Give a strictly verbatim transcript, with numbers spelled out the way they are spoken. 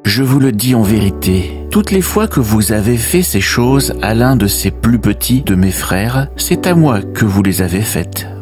je vous le dis en vérité, toutes les fois que vous avez fait ces choses à l'un de ces plus petits de mes frères, c'est à moi que vous les avez faites.